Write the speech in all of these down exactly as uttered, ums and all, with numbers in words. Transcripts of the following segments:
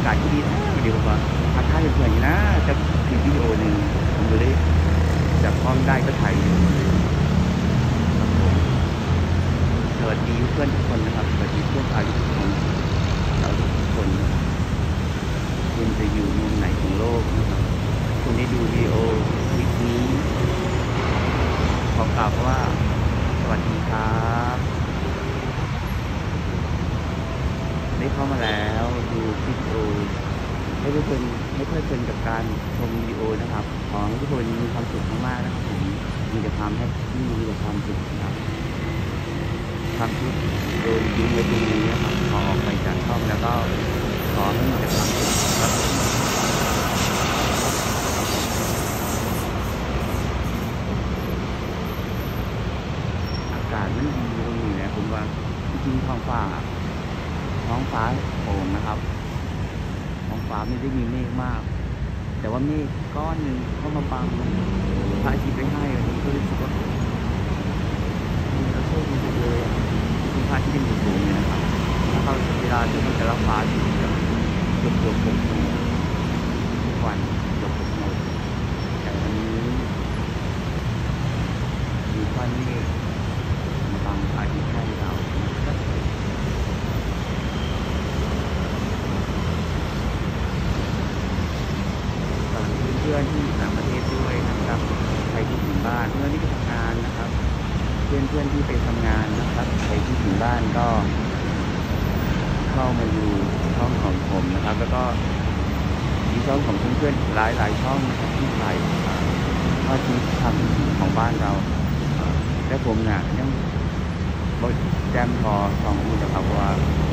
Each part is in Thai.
ากาศที่ดีนะเดี๋ยวผมว่าทักทายเพื่อนๆอยู่นะจะคลิปวิดีโอหนึ่งผมก็เลยจับกล้องได้ก็ถ่ายอยู่สวัสดีเพื่อนทุกคนนะครับสวัสดีเพื่อนชาวทุกคนเราทุกคนคุณจะอยู่มุมไหนของโลกนะครับคุณได้ดูวิดีโอคลิปนี้ขอกล่าวว่าสวัสดีครับได้เข้ามาแล้วดูคลิปวิดีโอให้ทุกคนให้เพลิดเพลินกับการชมวิดีโอนะครับขอให้ทุกคนมีความสุขมากๆนะครับผมมีแต่ความแฮปปี้มีแต่ความสุขนะครับความทุกข์โดนทิ้งไว้ตรงนี้นะครับขอออกไปจากช่องแล้วก็ขอให้มีแต่ความสุขครับอากาศมันดีตรงนี้นะผมว่าจริงๆท้องฟ้าท้องฟ้าโปร่งนะครับท้องฟ้าไม่ได้มีเมฆมากแต่ว่าเมฆก้อนหนึ่งเข้ามาบังพระอาทิตย์ไปให้ผมก็รู้สึกว่าเราโชคดีเลยคุณพระอาทิตย์ยังสูงอยู่นะครับแล้วเขาเวลาที่มันจะรับฟ้าอยู่เกือบเกือบหกโมงทุกวันเกือบหกโมงแต่วันนี้มีก้อนเมฆมาบังพระอาทิตย์ให้เราเพื่อนที่ต่างประเทศด้วยนะครับใครที่ถึงบ้านเพื่อนที่ไปทำงานนะครับเพื่อนเพื่อนที่ไปทำงานนะครับใครที่ถึงบ้านก็เข้ามาดูช่องของผมนะครับแล้วก็มีช่องของเพื่อนๆหลายหลายช่องนะครับที่ถ่ายทอดชีวิตทำของบ้านเราและผมเนี่ยยังบดแจมพอสองมูลนะครับว่า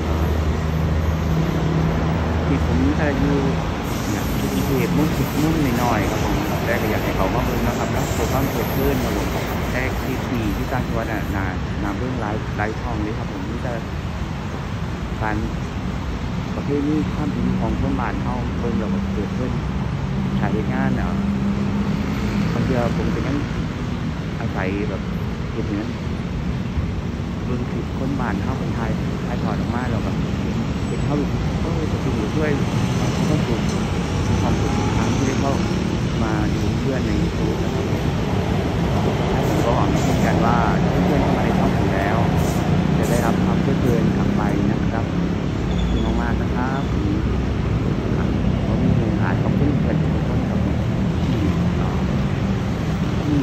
ที่ผมอายุเนี่ยเหตุมุ่งคิดมุ่งหน่อยๆครับผมแต่ก็อยากให้เขามาเบิ่งนะครับแล้วตัวต้องเกิดขึ้นครับผมแต่ที่ที่ที่ตั้งตัวน่ะนานำเรื่องไร้ไร้ทองเลยครับผมนี่จะการประเภทนี้ข้ามถึงของคนบ้านเขาเบิ่งเราเกิดขึ้นถ่ายงานเนี่ยบางทีผมจะงั้นอาศัยแบบเหตุนั้นเบิ่งผิดคนบ้านเขาคนไทยไทยถอดออกมาเราแบบเห็นเขาก็จะถึงช่วยต้องถูกความสุขครั้งที่ได้เข้ามาดูเพื่อนในยูทูบนะครับผมก็หวังเหมือนกันว่าเพื่อนๆเข้ามาในช่องผมแล้วจะได้รับความเพลิดเพลินกลับไปนะครับขอบคุณมากๆนะครับผมมีเนื้อหาของเพื่อนๆทุกคนครับที่ที่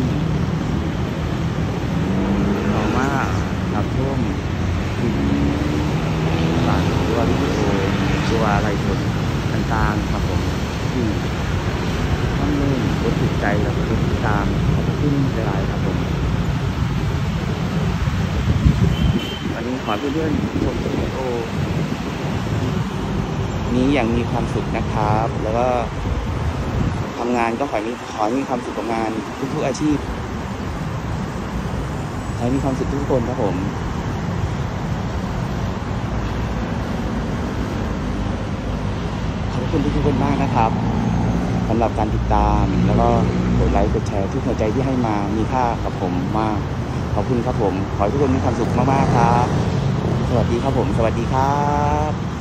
ต่อมารับชมที่บางตัววิดีโอตัวอะไรสดต่างๆครับผมที่ต้องเล่นกดติดใจแล้วก็ติดตามขอบคุณหลายๆครับผมวันนี้ขอเพื่อนๆชมวิดีโอนี้อย่างมีความสุขนะครับแล้วก็ทำงานก็ขอมีขอมีความสุขกับงานทุกๆอาชีพขอมีความสุขทุกคนครับผมขอบคุณทุกคนมากนะครับสำหรับการติดตามแล้วก็กดไลค์กดแชร์ทุกหัวใจที่ให้มามีค่ากับผมมากขอบคุณครับผมขอให้ทุกคนมีความสุขมากๆครับสวัสดีครับผมสวัสดีครับ